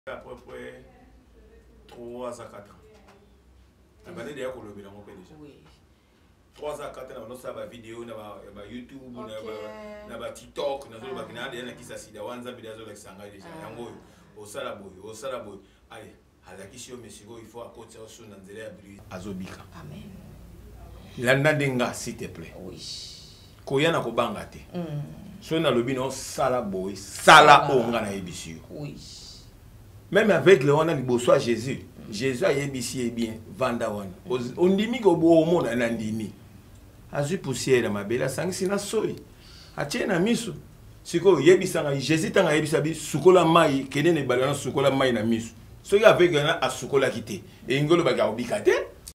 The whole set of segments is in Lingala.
À peu près 3 à 4 ans. La banane déjà qu'on le déjà. Oui. 3 à 4 ans, on a des vidéos, on a YouTube, on a TikTok, on a des qui s'assida, on a des vidéos qui s'engagent déjà. Yango, au salaboy. Allez, à la question, monsieur, il faut à côté de son anzélé à brûler. Azobika. Amen. Landandenga, s'il te plaît. Oui. Koyana ko bangate. So na lobino salaboy, sala onga na ebisio. Oui. Même avec le on a liboso à Jésus. Jésus a yebisi bien vanda wana. Ondimi ko bo mo na ndimi. Azu poussière ma bela sangi na soyi. Atie na miso. Siko yebisa nga Jésus tanga yebisa bi sukola mai kenene balana sukola mai na miso. Soki avec na asukola kité. Et ngolo baga obikate.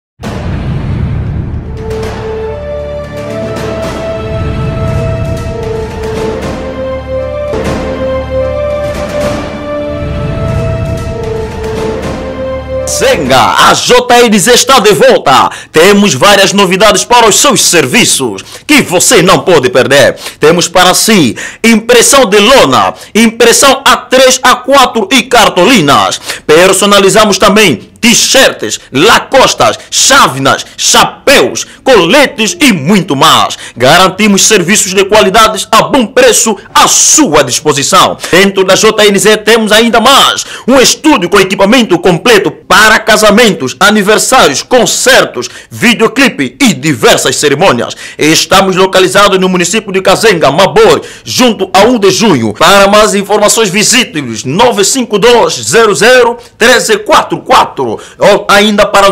Zenga, a JNZ está de volta. Temos várias novidades para os seus serviços que você não pode perder. Temos para si impressão de lona, impressão A3, A4 e cartolinas. Personalizamos também t-shirts, lacostas, chávenas, chapéus, coletes e muito mais. Garantimos serviços de qualidade a bom preço à sua disposição. Dentro da JNZ temos ainda mais um estúdio com equipamento completo para casamentos, aniversários, concertos, videoclipe e diversas cerimônias. Estamos localizados no município de Kazenga, Mabor, junto a 1 de junho. Para mais informações visite-nos 952001344 ou ainda para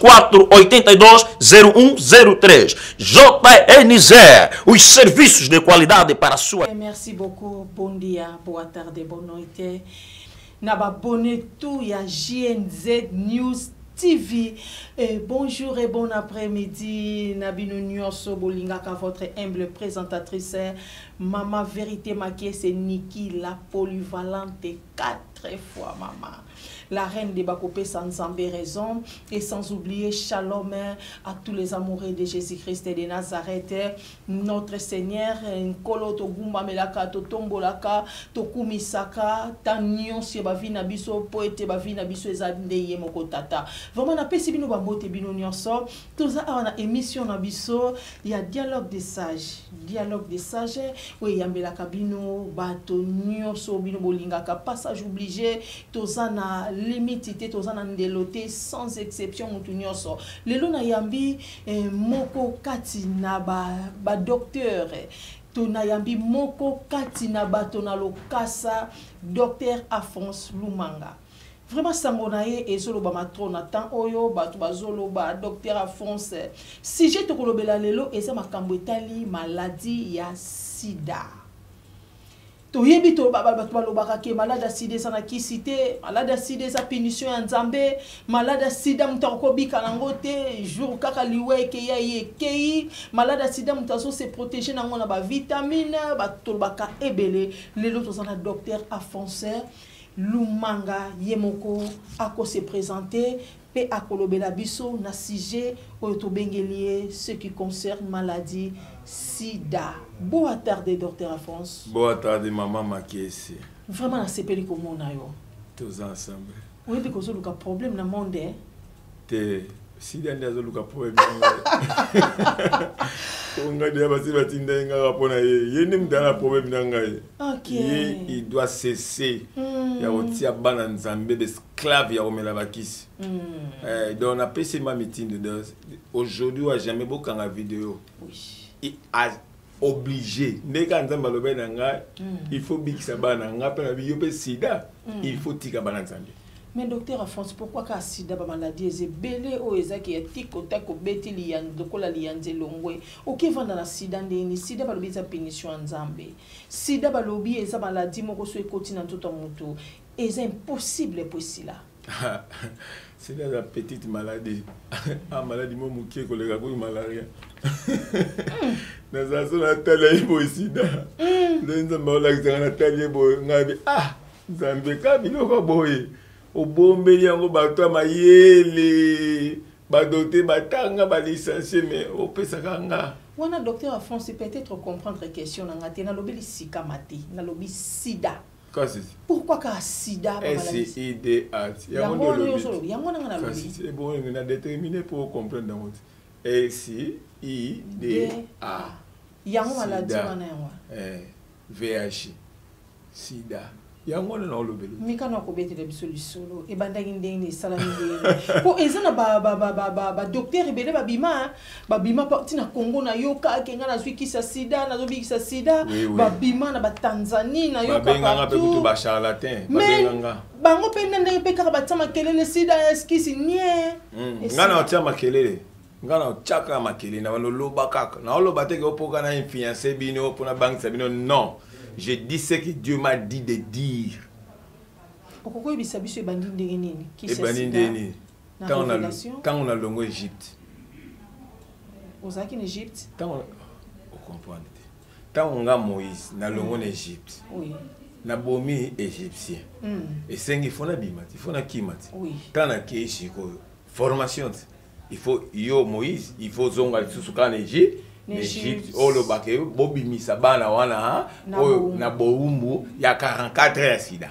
924-820103. JNZ, os serviços de qualidade para a sua... Merci beaucoup, bon dia, boa tarde, boa noite. Nababone tout ya JNZ News TV. Bonjour et bon après-midi. Nabino Nyonso Bolingaka, votre humble présentatrice. Maman Vérité Maquée, c'est Niki, la polyvalente, 4 fois maman. La reine des Bakopé sans Zambé raison. Et sans oublier Shalom à tous les amoureux de Jésus-Christ et de Nazareth. Notre Seigneur, Nkolo Togumba Melaka, Totombolaka, Tokumisaka, Tanyon Siebavina Biso, Poete Bavina Biso, Ezadeye Mokotata. Vraiment, on a pesé bino bambote bino nyonso. Tout ça, on a émission na biso. Il y a dialogue des sages. Dialogue des sages. Oui, il y a Melaka bino, Bato nyonso bino bolingaka. Passage obligé. Tout ça, na limite tozana ndeloté sans exception mutu nyonso lelo na yambi moko kati na ba docteur tona yambi moko kati na bato na lokasa docteur Alphonse Lumanga. Vraiment sango na ye ezoloba matrona temps oyo bato bazoloba docteur Alphonse sujet tokolobela lelo eza makambo etali maladie ya sida. Toyebi to balobaka ke malade acide sana kisite malade acide sa punition ya nzambe malade acide mutako bika nango te jour kaka liwe ke ya yekei malade acide mutaso se protéger nango na ba vitamine ba tolbaka ebele lelo tozana docteur Alphonse Lumanga yemoko ako se présenter pe akolobela biso na sujet oyo tobengelie ce qui concerne maladie sida. Boa tarde, docteur Alphonse. Boa tarde, maman Makiesi. Vraiment, c'est pas comme on a eu. Tous ensemble. Oui, parce que le problème dans le monde. Sida ndio azoluka problème. Onga dia basi batinda nga rapona ye ni mdana problème nanga ye. OK. Il doit cesser. Ya otia bana nzambe d'esclave ya omela bakisi. Donc on a passé ma meeting de aujourd'hui ou jamais beaucoup en vidéo. Oui. Il a obligé neka nzamba lobe nanga il faut bikisa bana nga pe na biyo pe sida il faut tika bana nzambe. Mais docteur Alphonse, pourquoi ka sida ba maladie ezebele o ezaki ya tikota ko beti liyanzo kola liyanze longwe oke vanda na sida ndeni sida ba lobi za punition nzambe sida ba lobi eza maladie moko so ekoti na ntoto mutu eza impossible possible. C'est la petite maladie. Ah, maladie, mon mouké, collègue, pour malaria. Dans la zone, la télé, il ici. Dans la zone, la télé, ah, Zambeka, il y a boy. Au bombe, il y a un bateau, ma yele. Badoté, batanga, ba licencié, mais au Pesakanga. Wana docteur Alphonse peut-être comprendre question na ngate na lobi sikamati na lobi sida Pourquoi ka sida SIDA. C'est bon, on a déterminé pour comprendre dans votre SIDA. Yango maladie VIH. Sida. Yango na olobelo. Mika na ko betele bisolisolo e bandaki ndenge salami ndenge. Po ezana ba docteur ebele babima parti na Congo na yoka kenga na zwikisa sida na zobikisa sida babima na ba Tanzanie na yoka babenganga pe kutu ba charlatan babenganga. Bango pe ndenge pe ka batama kelele sida eskisi nie. Ngana otia makelele. Ngana chaka makelele na loba kaka. Na loba te ke opoka na influencer bino pona bank sabino non. Je dis ce que Dieu m'a dit de dire. Pourquoi il s'habille sur bandit de Nini? Quand on a longo Égypte. Aux Aki en Égypte. Quand on a Moïse, na longo en Égypte. Oui. Na bomi égyptien. Et c'est il faut na bimat, il faut na kimat. Oui. Quand na keishiko formation, il faut yo Moïse, il faut zonga susuka en Égypte. Égypte, le baké, Bobi Misabana wana, na Boumbu, il y a 44 heures sida.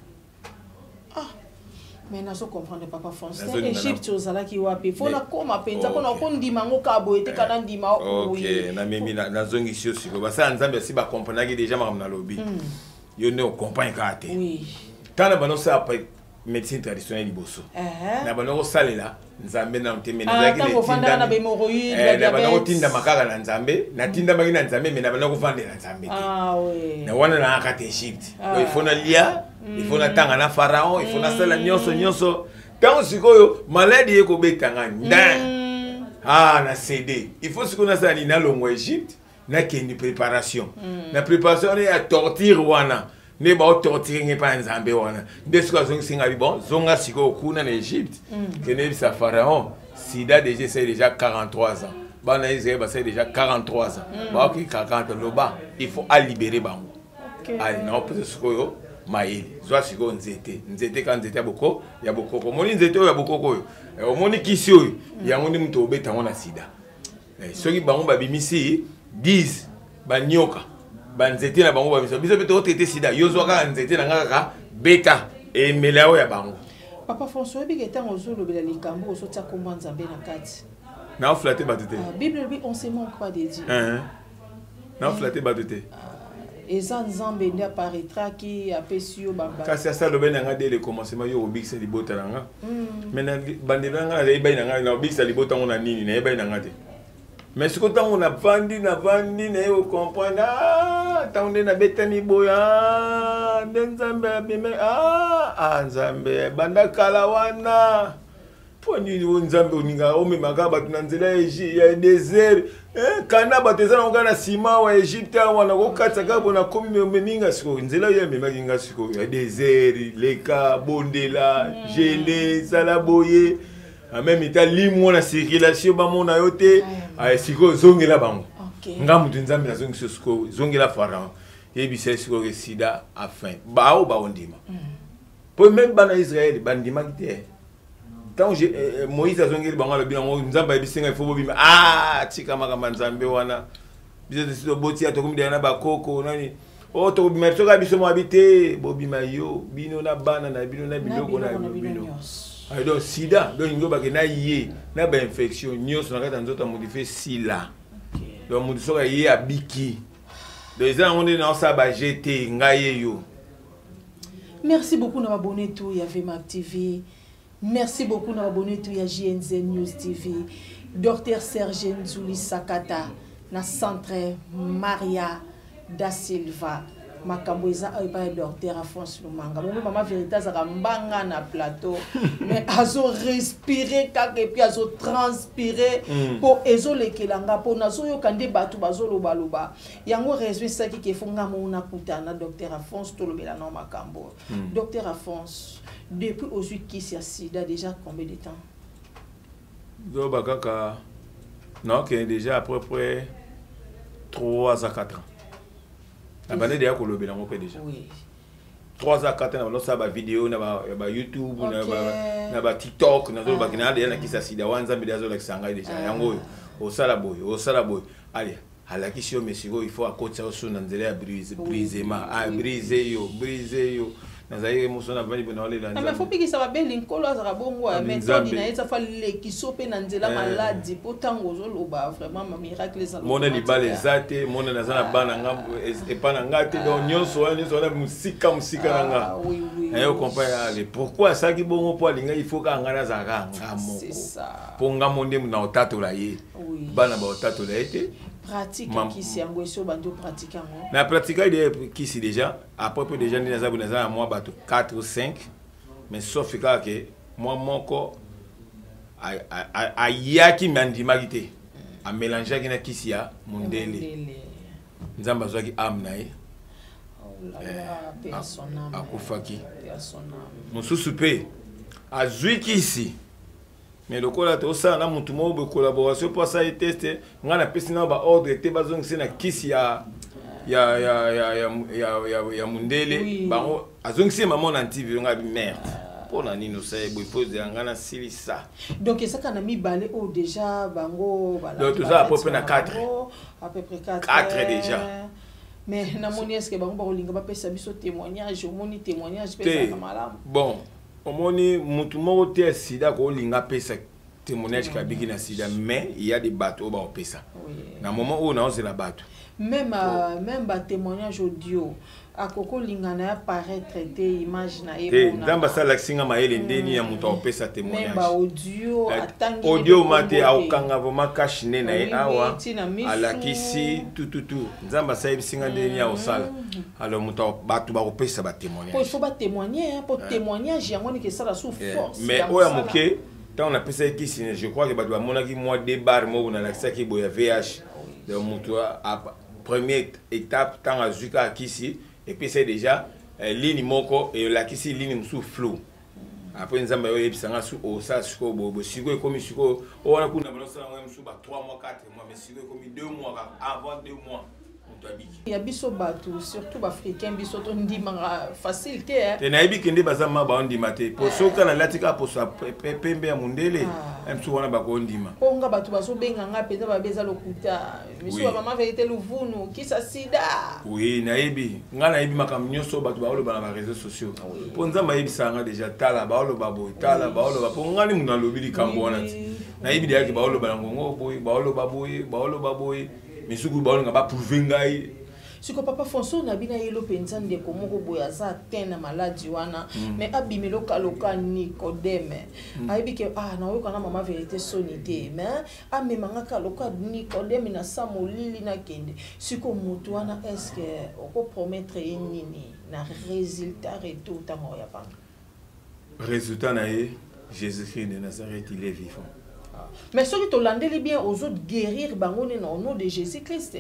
Ah, mais n'a pas comprendre papa français. Égypte aux alaki wapi. Faut na koma penza, faut na kondi mango kabo ete kanandi ma. Ok, na mimi na zongi sio siko. Basa nzambe si ba comprendre que déjà ma na lobby. Yo ne comprendre kate. Oui. Tana bano sa après médecine traditionnelle liboso. Na bano salela. Nzambe na mteme na zaki le tinda na bémoroïde la diabète na tinda makaka na nzambe na tinda maki na nzambe mais na bana ko vendre na nzambe oui na wana na akate Égypte il faut na lia il faut na tanga na pharaon il faut na sala nyonso tant sikoyo maladie eko betanga ndan na CD il faut sikoyo na sala ni na longo Égypte na kendi préparation na préparation ya torture wana ne ba torturer nge pa nzambe wana desko zongi singa bon zonga siko kuna na Égypte que ne sa pharaon sida déjà c'est déjà 43 ans bana Israël ba c'est déjà 43 ans ba ki 40 loba il faut à libérer bango allez na opose siko yo maïli zwa siko nzete kan nzete boko ya bokoko moni nzete ya bokoko yo moni kisi yo ya ngoni mto obeta ngona sida soki bango ba bimisi 10 banyoka banzete na bango ba biso beto traiter sida yozwa ka nzete na ngaka beta et melao ya bango papa François bi ketan ozolo bela likambo osotsa komba nzambe na kati na flatter batete Bible bi on se manque pas de Dieu na flatter batete eza nzambe ndi apparaîtra ki apesio bamba kasi ça le ben nga dès le commencement yo obikisa libota nga mais bandela nga le bay nga na obikisa libota ngona nini na bay nga te mais ce que tant on a vendu na yo comprendre tant on na betani boya nzambe abime nzambe banda kala wana poni nzambe oninga o memaka batu na nzela ya désert kana batezana ngana sima wa Égypte wana ko kataka bona komi meminga siko nzela ya meminga siko ya désert leka bondela gelé salaboye même temps limu na circulation ba mona yote siko zongela bango ngamu nzambe na zongi siko zongela pharaon yebisa siko ke sida afin bao ba ondima po même bana Israël bandima kite tant Moïse azongeli bango le bilango nzamba yebisenga il faut bobima tika makamba nzambe wana biso sito boti atokomi na bakoko nani to bima soka biso mo habité bobima yo bino na bana na bino na biloko na bino donc sida donc ngo bakena yé na ba infection nyonso na kata nzoto modifier sila donc mudu soka yé abiki donc ça on est dans ça ba jeter ngaye yo. Merci beaucoup na abonné tout ya VMAC TV. Merci beaucoup na abonné tout ya JNZ News TV. Dr Serge Nzuli Sakata na centre Maria da Silva. Makambo eza pa docteur Alphonse Lumanga. Mon maman vérité za mbanga na plateau mais azo respirer kaka et puis azo transpirer pour ezo lekelanga pour nazo yo kande batu bazo loba loba. Yango respect ça qui fonga mona kutana docteur Alphonse to lobela na makambo. Docteur Alphonse depuis aujourd'hui qui s'y sida déjà combien de temps? Do bakaka non que déjà à peu près 3 à 4 ans. La bande déjà qu'on le bénit déjà. Oui. 3 à 4 ans, on a ça vidéo, on a YouTube, on a TikTok, on a tout bakina déjà qui ça sida wanza mais déjà le sanga déjà. Yango au salaboy. Allez, alakisi yo mesiko il faut akotisa yo so na nzela ya brisement brise yo nazali musona vali bona ole la mais faut bikisa ba beli nkolo azaka bongo méthode na etsa fa lekiso pe na nzela maladi potango zoloba vraiment ma miracle ça mona libale ezate mona nazana bana ngambo epana ngate donc nyonso wana musika na nga ayo compare ale pourquoi ça ki bongo po alinga il faut ka ngana zaka ngamo c'est ça ponga monde na otatola ye bana ba otatola ete pratique qui si yango so bando pratique yango na pratique qui si déjà après peu déjà ndina zabu na moi bato 4 ou 5 mais sauf que moi moko a yaki mandimagité a mélanger qui na kisia mundele nzamba zwaki amnae personnel akufaki mususu pe azwi kisi mais le cola to ça na mutu mo be collaboration pour ça et tester ngana pesi na ba ordre te bazong sina kisi ya mundele bango azong si maman antivi nga bi merde pour na nino ça boy pose ngana silisa donc ça kana mi balé au déjà bango bala donc tout ça à peu près na 4 à peu près 4 déjà mais na moni est-ce que bango ba linga ba pesa biso témoignage moni témoignage pesa na malamu bon omoni mutu moko te sida ko linga pesa témoignage ka bigi na sida mais il y a des bateaux ba pesa na moment où na on c'est la bateau même ba témoignage audio akoko lingana ya paraître te image na ebona ndamba sala singa maele ndeni ya mutu opesa témoignage même ba audio atangi audio mate aukanga voma cash ne na awa alakisi tout ndamba sala singa ndeni ya osala alors mutu batu ba opesa ba témoignage il faut ba témoigner pour témoignage yango ni que ça la sous force mais oya moke tant on a pensé que je crois que ba doit monaki moi des bar mo na lakisa ki boya VH de mutu a première étape tant azuka kisi et puis c'est déjà ligne moko et la kisi ligne sous flou après nzamba yo ebisanga sous o ça siko bobo siko comme siko o wana kuna balosa ngwe msu ba 3 mois 4 mois mais siko comme 2 mois avant 2 mois ya biso bato surtout bafricain biso to ndimanga facile te te na yebi kende bazama ba ndima te po soka na latika po sa pembe ya mundele msu wana ba ko ndima po nga bato baso benga nga peza ba beza lokuta miso ba mama vérité luvunu kisa sida oui na yebi nga na yebi makam nyoso bato ba olo ba na réseaux sociaux po nzamba yebi sanga déjà tala ba olo ba boy tala ba olo ba po nga ni muna lobili kambo wana na yebi dia ki ba olo ba ngongo boy ba olo ba boy misuku ba olo nga ba prouver ngai siko papa Fonso na bina yelo penza ndeko moko boya za tena maladi wana mais abimelo kaloka Nicodème ayebi ke na oyoka na mama vérité sonité mais amemanga kaloka Nicodème na samolili na kende siko mutu wana est-ce que oko promettre nini na résultat retour tango ya pa résultat na Jésus-Christ de Nazareth il est vivant mais ceux qui te landeli bien aux autres guérir bango au nom de Jésus-Christ.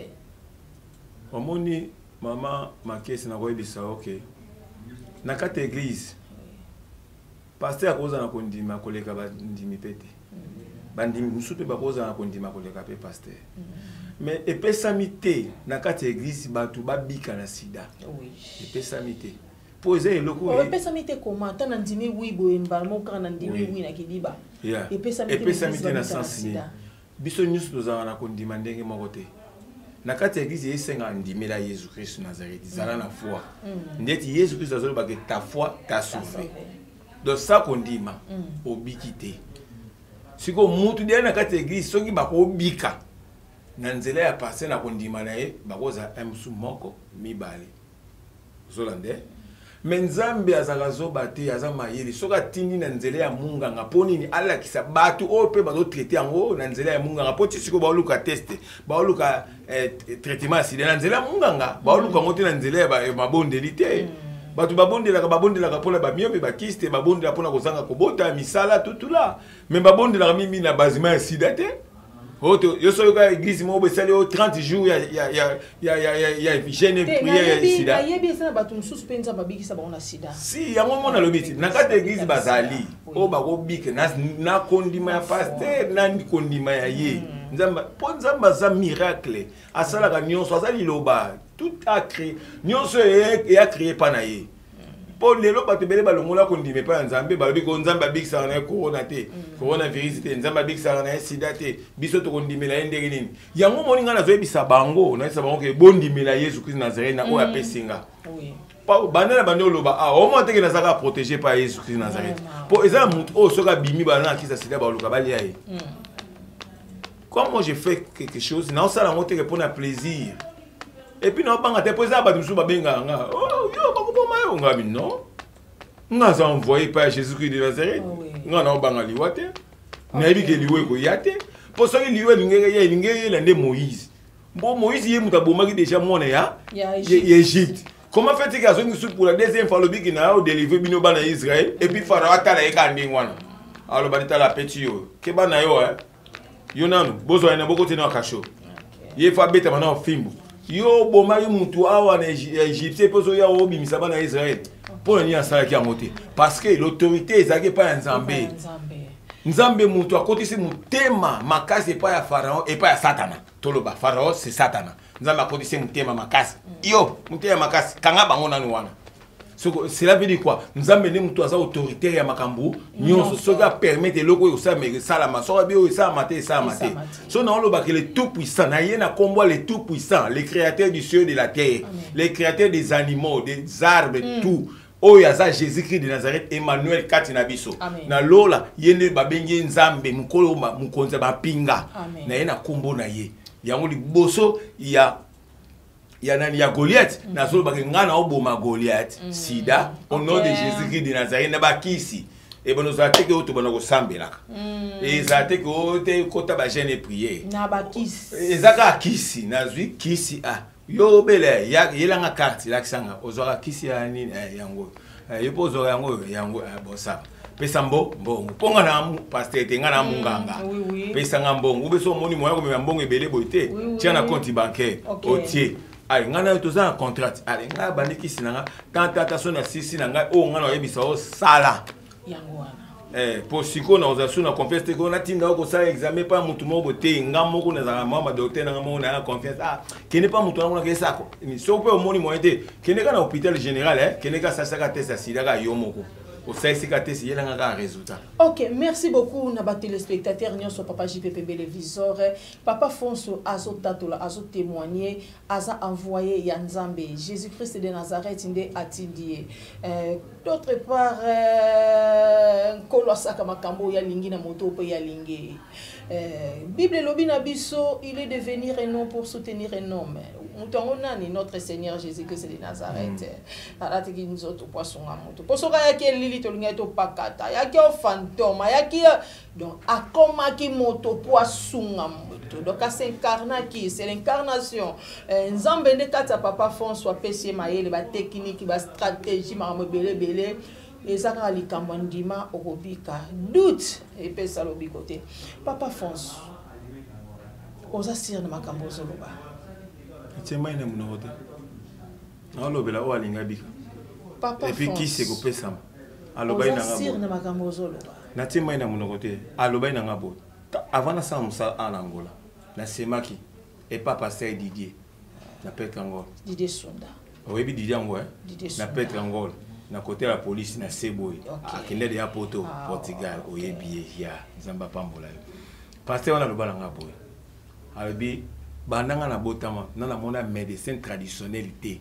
Omoni mama makesi na koyebisa ok na kata église pasteur akoza na kondima koleka bandimi pete bandimi musupe bakoza na kondima koleka pe pasteur mais epesami te na kata église batu babika na sida epesami te poser eloko epesami te comment ta na ndimi wi boye mbalmo ka na ndimi wi na kidiba epesami te na sens ni biso nyusu tozala na kondima ndenge moko te na kati église yesenga ndimela Jésus Christ Nazareth zala na foi ndeti Jésus Christ azolo ba que ta foi t'a sauvé donc ça kondima obiki te siko mutu dia na kati église soki ba ko bika na nzela ya passer na kondima na ye bakoza msu moko mibale zolande menzambe azakazo bate azama yeli soka tindi na nzela ya munga ngaponi ni ala kisa batu ope bazo traiter yango na nzela ya munga ngapoti siko baoluka test baoluka traitement si na nzela munga nga baoluka ngote na nzela ya mabondeli te batu babondelaka pona ba miope ba kiste babondela pona kozanga kobota misala tutula mais babondelaka mimi na bazima ya sida te Oto yosoyoka église mo besali o 30 jours ya hygiène prière sida. Ayebi sana batu mususu penza babikisa ba ona sida. Si yango mona lobiti na kata église bazali o ba ko bike na kondima ya pasteur na kondima ya ye. Nzamba po nzamba za miracle asala ka nyonso azali loba tout a créé nyonso e a créé pa na ye. Pour les lots, tu peux balongola qu'on dit mais pas Nzambe, balobi ko Nzamba big ça na corona te, coronavirus te, Nzamba big ça na sida te, biso to qu'on dit mais la ndenge nini. Yango moni nga na zo bisa bango, na isa bango ke bondi mais la Yesu Christ Nazareth na o ya pesinga. Oui. Pas banana bando loba ah au moins te que na saka protégé par Yesu Christ Nazareth. Pour eza mutu o soka bimi bana ki sa sida ba luka bali ai. Comme moi j'ai fait quelque chose, na ça la monter pour na plaisir. Et puis non pas te poser ba musu ba benga nga. Oh yo ba ko mayo nga bi non. Nga za envoyé par Jésus-Christ de Nazareth. Nga na banga liwate. Na bi ke liwe ko yate. Pour ça que liwe lingere la nde Moïse. Bon Moïse yé muta bomaki déjà mona ya Égypte. Comment fait-il qu'il y a une pour la deuxième fois le big qui n'a délivré bino bana Israël et puis Pharaon a la ekandi wana. Alors banita la petit yo. Ke bana yo Yo nanu bozo ina boko tena kasho. Ye fa beta mana fimbo. Yo bomari mutu awa na Égypte pozo ya obi misaba na Israël. Pour ni asala ki amote parce que l'autorité ezaki pa Nzambe. Nzambe mutu akotisi mutema makasi pa ya Pharaon et pa ya Satana. Toloba Pharaon c'est Satana. Nzambe akotisi mutema makasi. Yo mutema makasi kanga bango nanu wana. Cela veut dire quoi? Nzambe ne mutu aza autoritaire ya makambu nyonso soka permettre loko yo sa me salama soka bio sa maté sa maté. So na oloba que le tout puissant na yena kombo le tout puissant, le créateur du ciel et de la terre, le créateur des animaux, des arbres, tout. Oyaza Jésus-Christ de Nazareth Emmanuel Katina biso. Na lola yene babengi Nzambe mukolo mukonza ba pinga. Na yena kombo na ye. Yango liboso ya Goliath na solo bakengana oboma Goliath sida au nom de Jésus-Christ de Nazareth na bakisi et bon nous attaquer auto bana ko sambelaka et attaquer auto kota ba jeune prier na bakisi ezaka kisi nazwi kisi yo bele ya yelanga carte la kisanga ozora kisi ya nini yango yepo ozora yango bosa pesa mbongo ponga na pasteur te ngana munganga pesa ngambongo ubeso moni moya ko mbongo ebele boite tia na compte bancaire otie allez ngana toza un contrat allez ngana bandiki sinanga tentation na sisi nanga o ngana yebisa o sala yango wana pour siko na ozasu na confiance te ko na tinda ko sala examen pas mutu moko te ngamo ko na za mama docteur na ngamo na confiance kene pas mutu na ke sako ni so pe o moni moyen te kene ka na hôpital général kene ka sasa ka test sida ka yo moko au CICT il y a un résultat. Ok, merci beaucoup Naba téléspectateurs nyonso papa JPP Bélévisor papa Fonso azo tatola azo témoigner aza envoyé ya Nzambe Jésus-Christ de Nazareth inde atindie d'autre part kolosaka makambo ya lingi na moto pe ya lingi Bible lobi na biso il est de venir un homme pour soutenir un homme. Notre Seigneur Jésus-Christ de Nazareth. Alatiki nzoto poisson à moto. Posoka yaki lili to linga to pakata. Yaki o fantôme. Yaki donc akoma ki moto poisson à moto. Donc c'est incarna qui c'est l'incarnation. Nzambe ne kata papa François PC maye ba technique ba stratégie ma belé ezaka likambo ndima okobika doute et pesa lobi côté. Papa François. Oza sir na makambo zoloba. Tiens-moi une monote. Alors, bela o alinga bika. Papa. Et puis qui c'est ko pesa? Alors ba ina ngabo. Na makambo zolo. Na tiens-moi une monote. Alors ba ina ngabo. Avant na sa musa en Angola. Na semaki et papa c'est Didier. Na Petre Angola. Didier Sonda. Oui, Didier Angola. Na Petre Angola. Na côté la police na Seboy. Akende de Porto, Portugal, oyebi ya Zamba Pambola. Pasteur na lobala ngabo. Albi bandanga na botama na mona médecin traditionnel te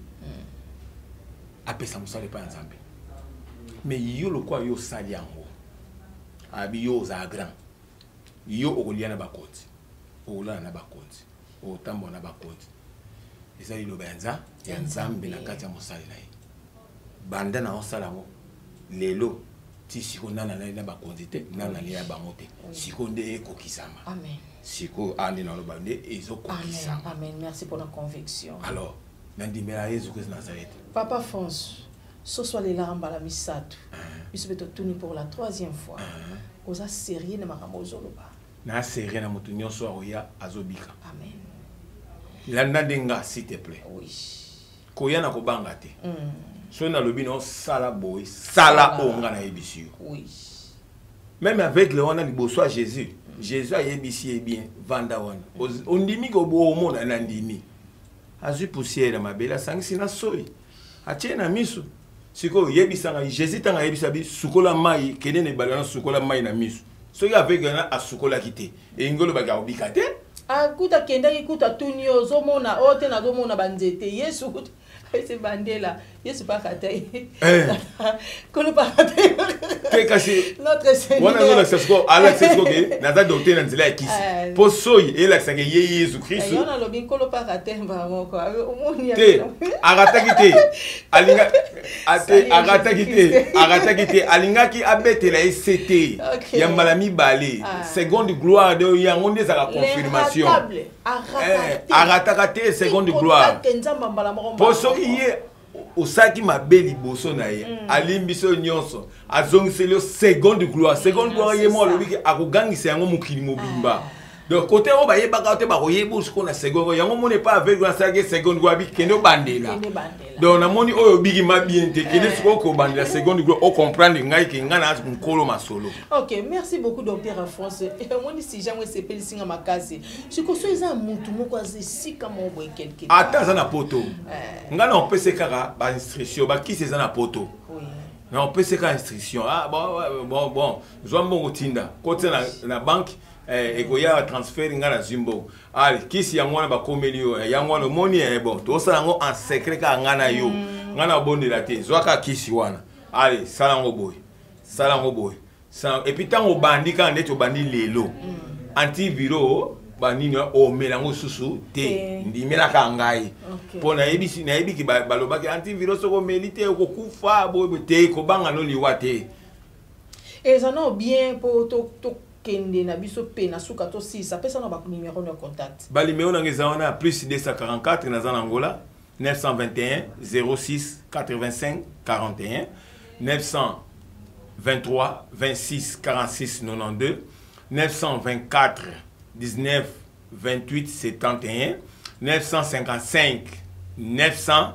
apesa musale pa Nzambe mais yo lo kwa yo sali yango abi yo za grand yo okoliana bakoti olana na bakoti otambo na bakoti ezali lo benza ya Nzambe na kati ya musale na ye banda na osala ngo lelo ti siko nana na bakoti te nana le ya bangote siko nde ekokisama amen. Siko andi na lobande ezo kokisa. Amen. Merci pour la conviction. Alors, nandimela Jésus Christ Nazareth. Papa France, ce soit les larmes à la misato. Il se fait tourner pour la 3e fois. Oza sérieux na makambo zoloba. Na sérieux na mutu nyonso oya azobika. Amen. Landa denga s'il te plaît. Oui. Koya na kobanga te. So na lobi no sala boy, sala onga na ebisio. Oui. Même avec le on a liboso à Jésus. Jésus a yebisi bien vanda wana. Ondimi ko bo mona na ndimi. Azu poussière na mabela sangisi na soyi. Atie na misu. siko yebisanga Jésus tanga yebisabi sukola mai kene ne balana sukola mai na misu soki avec na asukola kité et ngolo ba obika te akuta kenda ikuta tunio zomona ote na zomona banzete Yesu c'est bandela Yesu pas katai kolo pas katai te kasi notre Seigneur wana ngona sesko ala sesko ke naza docteur na nzela kisi po soyi ela sanga Yesu Christ yona lobi kolo pas katai ba moko omoni te agataki te alinga ate agataki te alingaki abetela ECT ya malami balé seconde gloire de yango nde za confirmation agataka te seconde gloire po soki ye osaki mabe liboso na ye alimbiso nyonso azongiseli seconde gloire ye mo lobiki akogangisa yango mokili mobimba donc côté o baye baka te ba koyebo siko na seconde yango mone pas avec na saki seconde gloire bi kende bandela donc na moni oyo bigi mabien te kende siko ko bandela seconde gloire o comprendre ngai ke ngana nkolo masolo. OK, merci beaucoup docteur Alphonse. Moni si jamais c'est pelisinga makasi siko so eza mutu moko azisika mo boy quelque ata za na poto ngana on peut se kara ba instruction ba ki se za na poto na on peut se kara instruction bon zombo otinda côté na banque ekoya transfert ngana zimbo ali kisi yango na bakomeli yo yango no moni bon to sala ngo en secret ka ngana yo ngana bondela te zwaka kisi wana ali sala ngo boy et puis tango bandi ka ndeto bandi lelo antiviro banini o melango susu te ndimela ka ngai pona yebi ki balobaki antiviro soko melite ko kufa boy te ko banga no liwa te et ça non bien pour to kende na biso pe na suka to 6 apesa na ba numéro de contact ba numéro na ngezana plus 244 na za Angola 921 06 85 41 923 26 46 92 924 19 28 71 955 900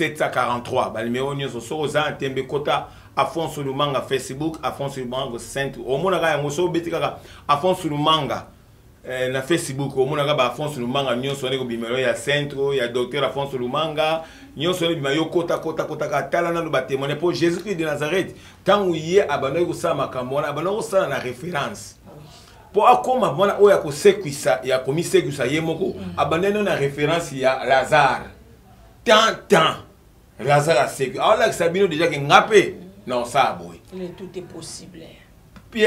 743 ba numéro nyoso so za tembe kota Afonso Lumanga Facebook, Afonso Lumanga Centre. Au monde a un so betika Afonso Lumanga na Facebook. Au monde a Afonso Lumanga nyonso ne ko bimelo ya Centre, ya docteur Afonso Lumanga nyonso ne bimayo kota tala na ba témoigner pour Jésus-Christ de Nazareth. Tant où yé abana ko sa makamona, abana ko sa na référence. Pour akoma mona oya ko sekwisa ya komisekuisa yemoko, abana na référence ya Lazare. Tant Lazare a sécu. Alors là Sabino déjà que ngapé non, ça, boy. Tout est possible. Puis,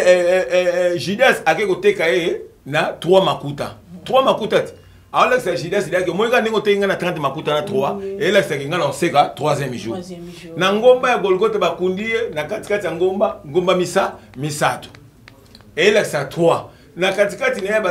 Judas a côté na 3 makuta. 3 makuta. Alors là, c'est Judas, il a que moi, quand on a 30 makuta na 3, et là, c'est qu'il y a un 3e jour. Na ngomba ya Golgotha bakundi, na katikati ya ngomba misato. Et là, c'est 3. Na katikati na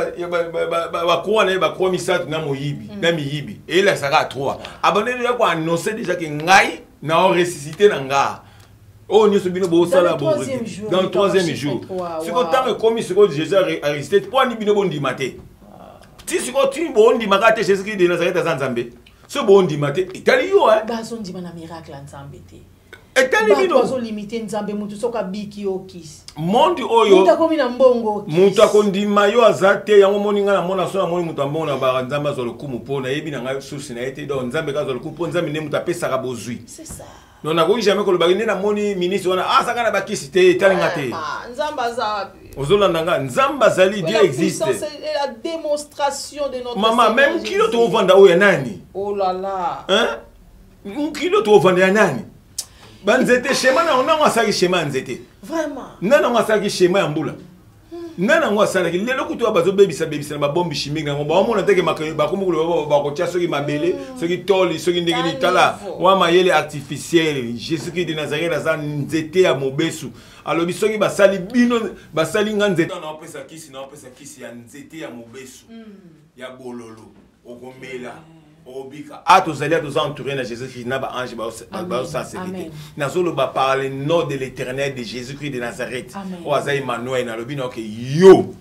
ba kwa misato na moyibi, na miyibi. Et là, c'est 3. Abonné ya ko annoncer déjà que ngai na ressuscité na nga. Oh, nous sommes dans le 3e jour. Dans le 3e jour. Si vous avez commis ce que Jésus a ressuscité, pourquoi nous sommes bon maté? Si vous avez bon maté, Jésus qui est de Nazareth à Zambé. Ce bon maté, Italie, hein? Bazon dit un miracle en Zambé. Italie, bazon limité Nzambé, mutu soka biki okis. Monde oyo. Muta komi na mbongo. Muta kondima yo azate yango moninga na mona so na moni muta mbona ba Nzamba zo lokumu pona yebi na ngai source na été donc Nzambe ka zo lokumu pona Nzambe ne muta pesa ka bozui. C'est ça. Non, on a jamais que na moni ministre on a ça kana ba kisite talingate. Nzamba za. Ozolanda Nzamba zali Dieu existe. C'est la démonstration de notre Maman même kilo to vanda o ya nani? Oh là là. Hein? Kilo to vanda ya nani? Banzete schéma na on a ça schéma nzete. Vraiment. Nana on ça schéma ya mbula. Nana on ça ki lelo kutu bazo bebisa na ba bombe chimique na ba mona teke makayo ba komuko ba ko tia soki mabele soki toli soki ndenge tala wa mayele artificiel Jésus-Christ de Nazareth za nzete ya mobesu alobi soki basali bino basali nga nzete na opesa kisi ya nzete ya mobesu ya bololo okomela obika atozali entouré na Jésus-Christ na ba ange ba sa sécurité nazolo ba parler nom de l'Éternel de Jésus-Christ de Nazareth o azai Emmanuel na lobi na ke yo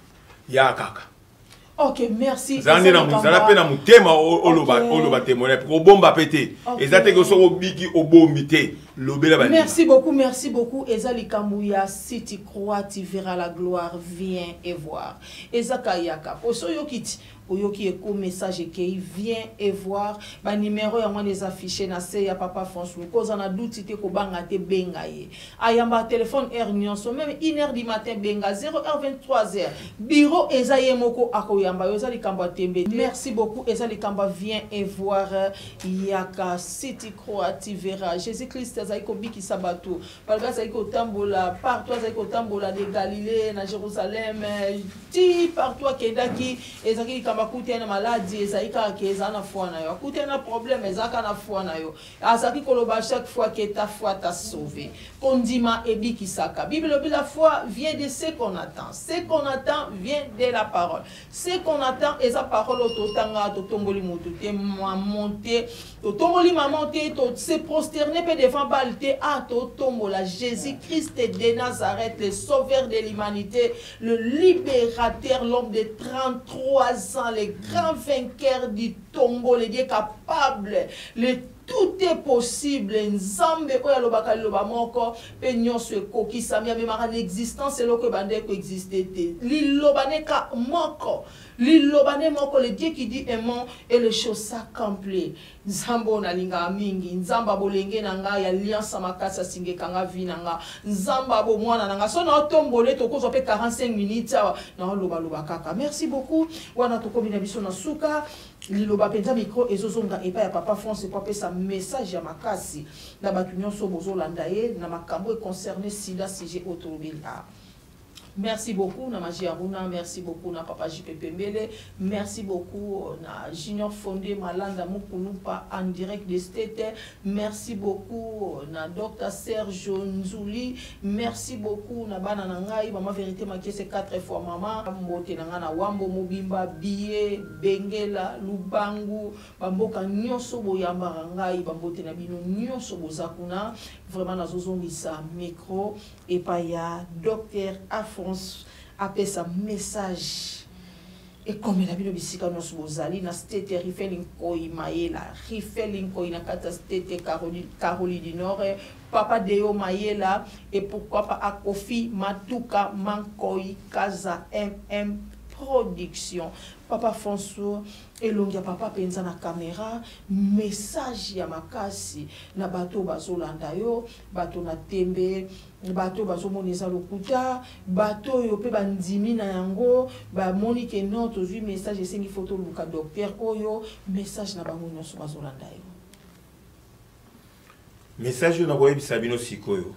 ya kaka. OK, merci. Zani na muzala pe na mutema oloba témoigner pour bomba pété ezate ko so obiki obombi te Merci beaucoup. Ezali Kamouya, si tu crois, tu verras la gloire, viens et voir. Ezaka Yaka, Osoyo Kiti. Oyoki eko message qui vient et voir ba numéro ya les afficher na se ya papa François cause on a doute te ko banga te benga ye ayamba téléphone heure nyonso même 1h du matin benga 0h 23h bureau ezaye moko akoyamba yoza likamba tembe. Merci beaucoup ezali kamba vient et voir yaka city croix tu verras Jésus-Christ ezali ko biki sabato balga ezali ko tambola partout ezali ko tambola de Galilée na Jérusalem ti partout kendaki ezali bakute na maladie ezaika ke ezana foi na yo akute na problème ezaka na foi na yo azaki koloba chaque fois que ta foi t'a sauvé kondima ebiki saka Bible la foi vient de ce qu'on attend vient de la parole ce qu'on attend est la parole totanga totomboli mutu te monter totomboli mamonter to se prosterner pe devant balte a totombola Jésus-Christ de Nazareth le sauveur de l'humanité le libérateur l'homme de 33 ans les grands vainqueurs du tombeau, les dieux capables, tout est possible. Nzambe oya lobaka loba moko pe nyonso ekoki samia même l'existence c'est lo que bande ko exister li lobane ka moko lilobane moko le Dieu qui dit aimant et les choses s'accomplissent. Nzambo na linga mingi nzamba bolenge nanga ya alliance makasa singe kanga vinanga nzamba bo mwana nanga so na tombole to ko pe 45 minutes na loba loba kaka. Merci beaucoup wana to komina biso na suka liloba penza micro ezozonga epa ya papa France kwa pesa message ya makasi na batu nyonso bozolanda ye na makambo concerné sida sujet autobila. Merci beaucoup na Magie Aruna, merci beaucoup na Papa JP Pembele, merci beaucoup na Junior Fondé Malanda Mukulupa en direct de Stete, merci beaucoup na Dr Serge Nzuli, merci beaucoup na Bana Nangai, Maman Vérité Makie c'est 4 fois maman, Mbote Nangana Wambo Mobimba, Biye, Bengela, Lubangu, Bamboka Nyonso Boyamba Rangai, Bambote Nabino Nyonso Bozakuna, vraiment na Zozongisa micro, et pas ya Dr Afon appelle sa message et comme il a bien bisika nos bozali na stete rifeling koi maela rifeling koi na kata stete Caroline du Nord papa Deo maela et pourquoi pas à Kofi Matuka Mankoi Kaza MM Production papa François et longia papa penza na caméra message ya makasi na bato bazolanda yo bato na tembe bato bazomoneza lokuta bato yo pe bandimi na yango ba monique note ozui message esengi photo luka docteur oyo message na bango nyonso bazolanda yo message na boyebi sabino sikoyo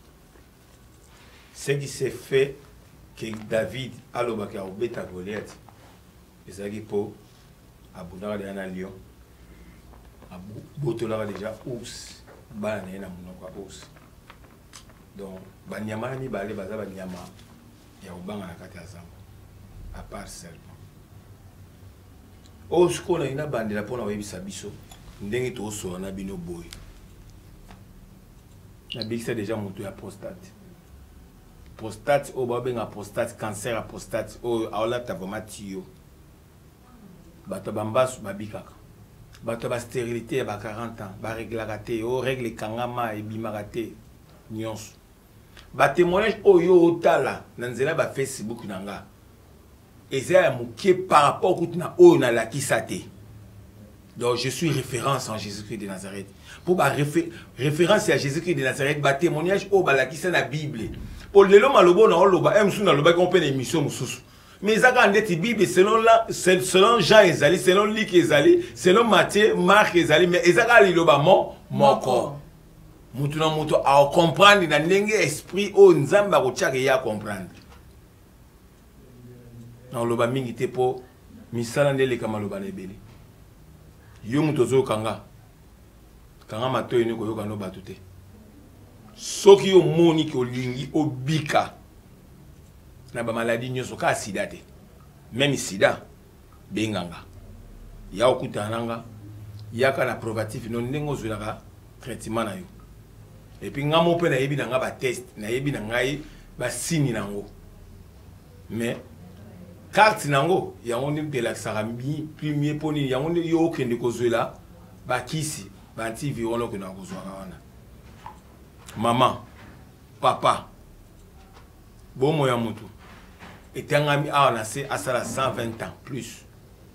ce qui s'est fait que David alobaka obeta Goliath ezaki po abunaka deja na lion abotolaka déjà ours bana na ye na monoko ya ours donc banyama na mibale baza banyama ya kobanga na kati ya zamba à part serpent oyo sikoyo na ina bandela mpona koyebisa biso ndenge tozosola na bino boye nabikisa déjà moto ya prostate oyo babenga prostate cancer ya prostate oyo aolata vraiment tiyo bato bambasu babikaka bato ba stérilité ya ba 40 ans ba réglaka te o règle kangama ebimaka te nyonso ba témoignage oyo otala na nzela ba Facebook nanga eza ya moke par rapport na oyo na lakisa te. Donc je suis référence en Jésus-Christ de Nazareth. Pour ba référence à Jésus-Christ de Nazareth, ba témoignage o ba lakisa na Bible. Pour le loma lobo na loba emsu na loba qu'on peut émission mususu. Mais ça quand dit Bible selon Jean Ezali, selon Luc Ezali, selon Matthieu, Marc Ezali, mais ezaka liloba moko. Mutu na mutu a comprendre na ndenge esprit o nzamba ko tchaka ya comprendre. Na loba mingi te po misala ndele kama loba lebele. Yo mutu zo kanga matoyi ni ko yoka no batute. Soki yo moni ki olingi obika na ba maladie nyoso ka sida te. Même sida benganga. Ya okutananga yaka na probatif no ndengo zulaka traitement na yo. Et puis ngamo pe na yebi na nga ba test na yebi na ngai ba signe nango. Mais carte nango yango ni de la sarami premier poni yango ni yo kende ko zula ba kisi ba antiviral ko na ko zwa wana. maman, papa, bon moyen mutu. Et un ami a lancé à ça 120 ans plus.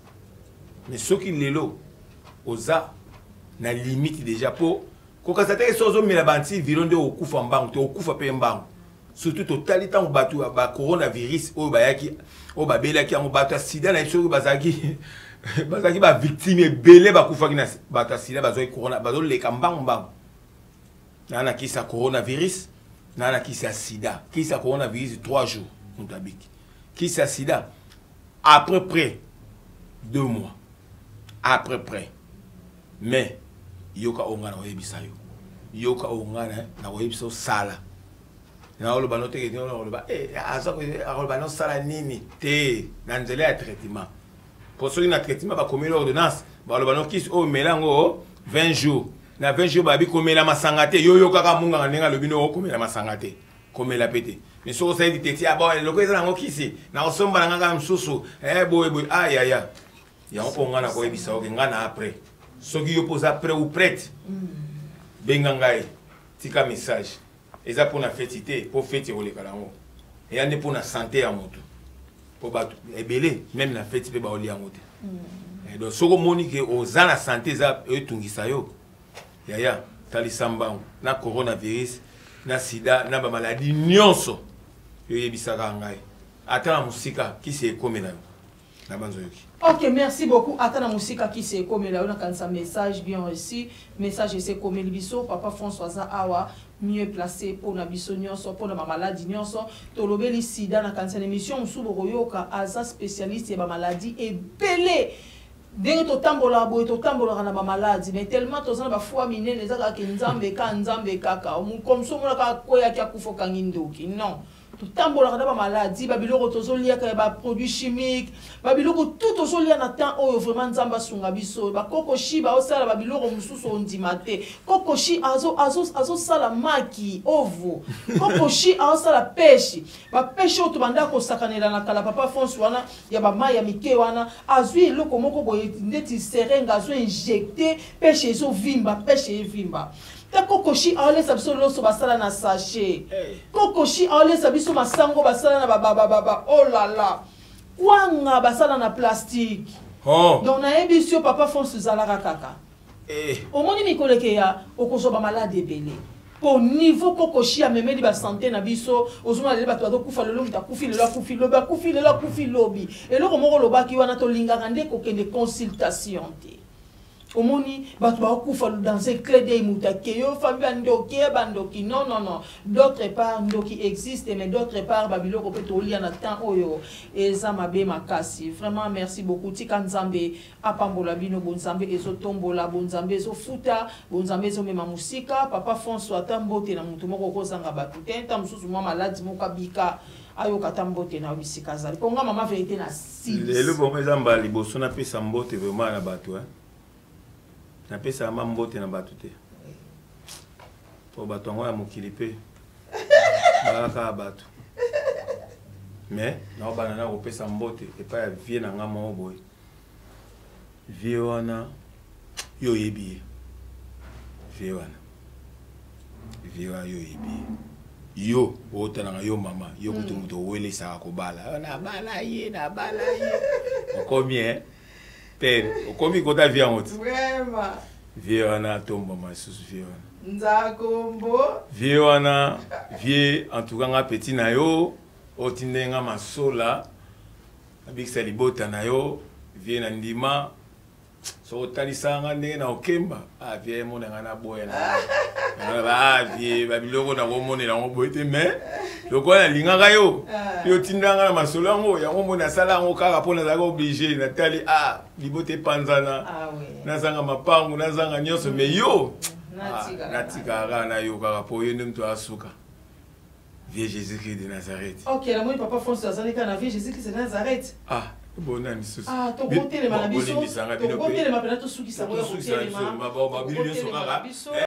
Mais ceux qui l'élo, osa, na limite déjà pour quand ça t'est sozo mais la banti vironde au coup fambango, au coup fa mbango. Surtout totalité au batu ba coronavirus au bayaki au babela qui en batu sida na so bazaki bazaki ba victime belé ba kufa kina batu sida bazo corona bazo le kambango mbango. Nana qui sa coronavirus, nana qui sa sida, qui sa coronavirus 3 jours montabiki. Qui sa sida à peu près 2 mois. À peu près. Mais yoka onga na oyebisayo. Yoka onga na oyebiso sala. Na oloba no te no oloba aza ko oloba no sala nini te na nzela ya traitement. Pour ceux qui na traitement ba komela ordonnance, ba oloba no kisi o melango 20 jours. Na 20 jours ba bi komela masangate yo yoka ka munga ndenga lobino o komela masangate. Komela pete. Mais so ça dit teti aba loko ezala ngo kisi na osomba na ngaka msusu boy aïe aïe. Ya on onga na ko yebisa o ngana après. Ceux qui opposent après ou prête, bengangaï, tika message. Et ça pour la fêtité, pour fêter au légalango. Et on est pour la santé à moto. Pour battre, et belé, même la fête peut baouli à moto. Et donc, ce que monique aux ans la santé, ça eux tungisayo. Yaya, talisamba, na coronavirus, na sida, na ba maladie nyonso. Yo yebisaka ngai. Ata la musika qui s'est comme là. Na banzoyoki. Ok, merci beaucoup. Attends, la musique qui s'est comme là, on a un message bien reçu. Message c'est comme le biso, papa François Awa, mieux placé pour la bisognon, pour la maladie, tolobeli sida na cancer émission, Msuboroyoka, aza spécialiste et ma maladie et belé. Dès que tu tambola, tu tambola na maladie, mais tellement tu as ba foi mine les aka kinzambe ka nzambe kaka, comme ça on a koya kia kufo kangindoki. Non. Tout tambola na maladie, babiloko tozolia ka ba produits chimiques, babiloko tout tozolia na temps oyo vraiment nzamba sunga biso, ba kokoshi ba osala babiloko mususu ondimate. Kokoshi azo sala maki ovo. Kokoshi sala pêche. Ba pêche to banda ko sakanela na kala papa François wana ya ba mai ya mike wana, azwi eloko moko boye ndeti serenga azo injecter pêche zo vimba, pêche vimba. Kokoshi aole sabiso loso basala na sachet. Kokoshi aole sabiso masango basala na baba. Oh là là. Kwanga basala na plastique. Oh. Donc na ebisio papa François zalaka kaka. Omoni mikoleke ya okozo ba malade belé. Pour niveau kokoshi amemeli ba santé na biso, ozuma le bato azokufa lelo mutakufi lelo akufi lobi akufi lelo akufi lobi. Eloko moko lobaki wana to lingaka nde kokende consultation te. Omoni bato bakufa dans un clé de mutakeyo famille ndoki bandoki non. D'autre part ndoki existe mais d'autre part babiloko petoli na temps oyo eza mabe makasi. Vraiment merci beaucoup tika nzambe apambola bino bonzambe ezo tombola bonzambe ezo futa bonzambe ezo mema musika papa François tambote na mutu moko kozanga batu tenta mususu mwa maladi moko bika ayo katambote na bisika zali konga mama vérité na si le bon ezamba liboso na pesa mbote vraiment na batu na pesa mambote na batu te po bato ngo ya mokili pe baka batu mais na bana na kopesa mbote epa ya vie na nga mo boy vie wana yo yebi vie wana yo yebi yo otana yo mama yo kutu wele sa ko bala na bala ye okomi Père, comment tu as vu en haut? Vraiment. Viana tombe ma sous Viana. Nzakombo. Viana, vie en tout cas un petit nayo, otindenga masola, avec sa libota nayo, vie nandima, so talisanga na okemba, vie mon na boya na. Vie babiloko na womone na ngoboite mais loko na linganga yo tindanga na masola ngo ya ngomona sala ngo kaka pona za obligé na tali libote panzana nazanga mapangu nazanga nyoso mais yo natika na yo kaka po yo ndimto asuka Vieux Jésus-Christ de Nazareth. OK, la moi papa François azalika na Vieux Jésus-Christ de Nazareth. Bona ni susu. To côté les manabiso. To côté les mapena to suki sa boya côté les ma.